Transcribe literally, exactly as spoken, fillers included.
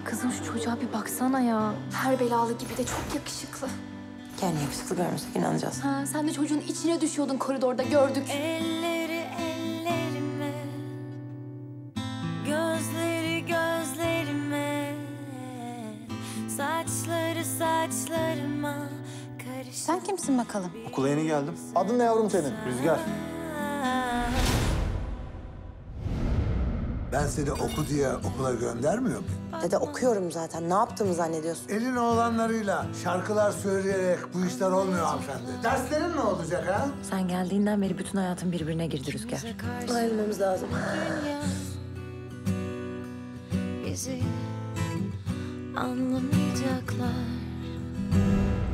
Kızım şu çocuğa bir baksana ya. Her belalı gibi de çok yakışıklı. Yani yakışıklı görmesek inanacağız. Ha, sen de çocuğun içine düşüyordun koridorda gördük. Elleri ellerime, gözleri gözlerime, saçları saçlarıma karışır. Sen kimsin bakalım? Okula yeni geldim. Adın ne yavrum senin? Rüzgar. Ben seni oku diye okula göndermiyor muyum? Dede okuyorum zaten. Ne yaptığımı zannediyorsun? Elin oğlanlarıyla şarkılar söyleyerek bu işler olmuyor hanımefendi. Derslerin ne olacak ha? Sen geldiğinden beri bütün hayatın birbirine girdi Rüzgar. Ayrılmamız lazım. Dünya bizi anlamayacaklar.